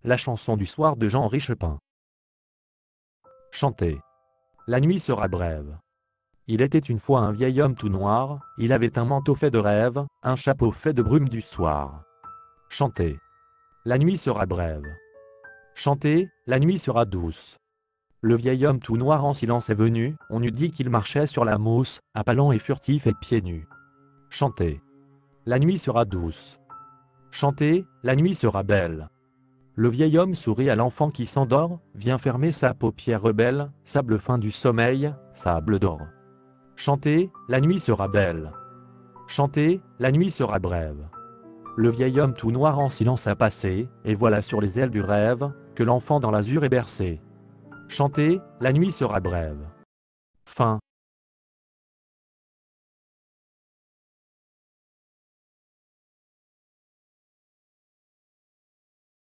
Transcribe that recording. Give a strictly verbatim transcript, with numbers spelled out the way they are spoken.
La chanson du soir de Jean Richepin. Chantez. La nuit sera brève. Il était une fois un vieil homme tout noir, il avait un manteau fait de rêve, un chapeau fait de brume du soir. Chantez. La nuit sera brève. Chantez, la nuit sera douce. Le vieil homme tout noir en silence est venu, on eût dit qu'il marchait sur la mousse, appalant et furtif et pieds nus. Chantez. La nuit sera douce. Chantez, la nuit sera belle. Le vieil homme sourit à l'enfant qui s'endort, vient fermer sa paupière rebelle, sable fin du sommeil, sable d'or. Chantez, la nuit sera belle. Chantez, la nuit sera brève. Le vieil homme tout noir en silence a passé, et voilà sur les ailes du rêve, que l'enfant dans l'azur est bercé. Chantez, la nuit sera brève. Fin.